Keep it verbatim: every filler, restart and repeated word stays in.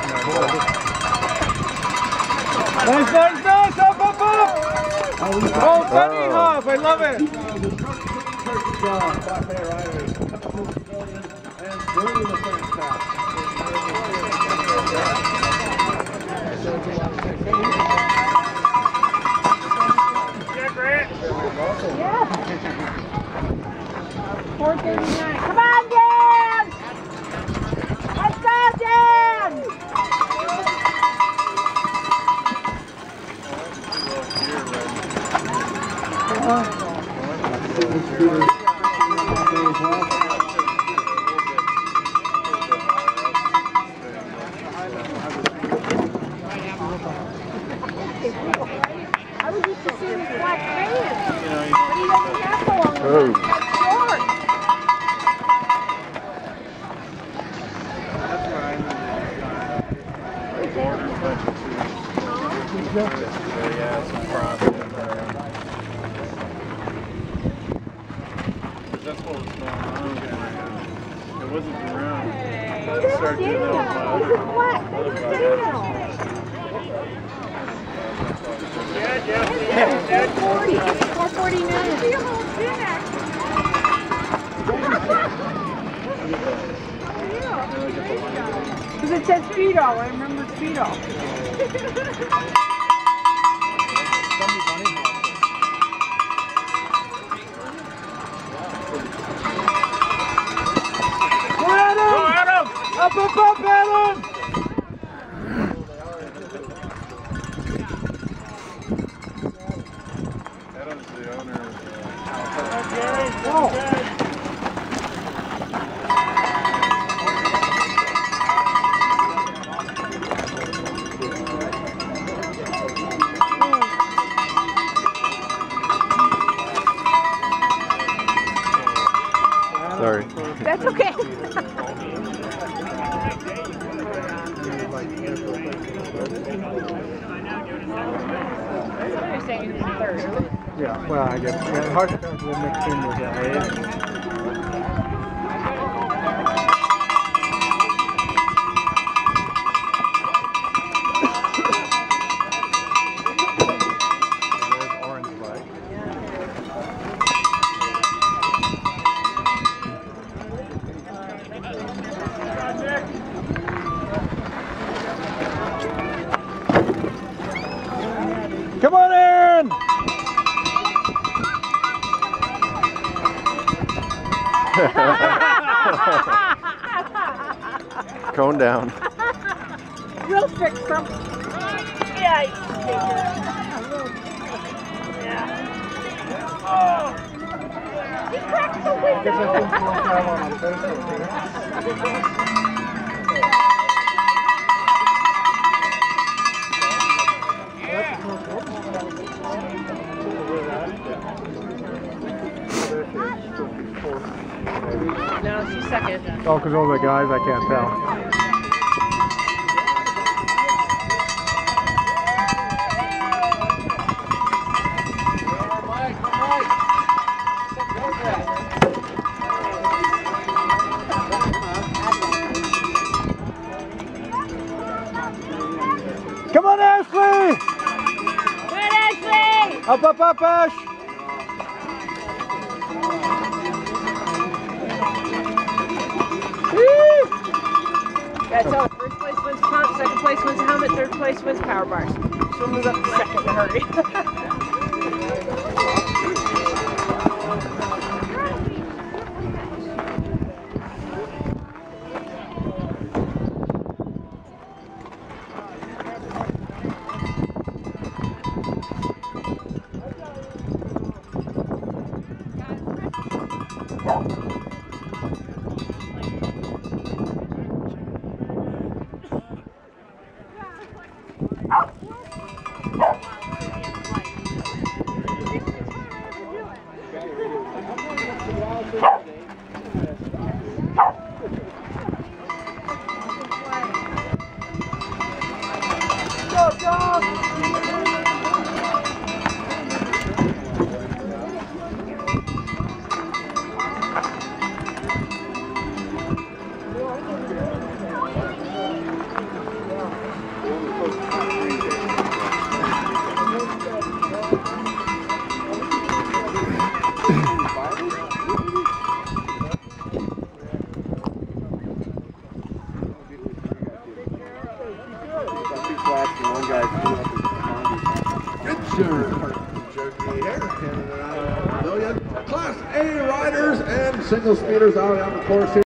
Nice, nice, nice! Up, up, up! Oh, Penny Hop! I love it! Yeah, Grant! Yeah! four thirty-nine. Come on, Dan! Let's go, Dan! I was used to see him black pants, but he doesn't have so long. Oh. That's short. Yeah, some profit in there. That's what was going on. It wasn't around. Oh, that's Daniel. He's in black. That's Daniel. Yeah, Jeff. four forty. four forty-nine. Because it says Speedo. I remember Speedo. Go Adam! Go Adam! Up, up, up, Adam! Adam's the owner of uh, Oh. Sorry. That's okay. You're saying it's third. yeah, well, I guess. Yeah, hard to come to the mixed in with that, eh? There's orange flag. Come on in! Cone down. We'll fix them. Yeah. Yeah. Oh. He cracked the window. No, she's second. Oh, because all the guys, I can't tell. Come on, Ashley! Good, Ashley! Up, up, up, Ash! That's all. First place wins pump, second place wins a helmet, third place wins power bars. She'll move up to second in a hurry. Sure. Cherokee here, Canada Million. Class A riders and single speeders out on the course here.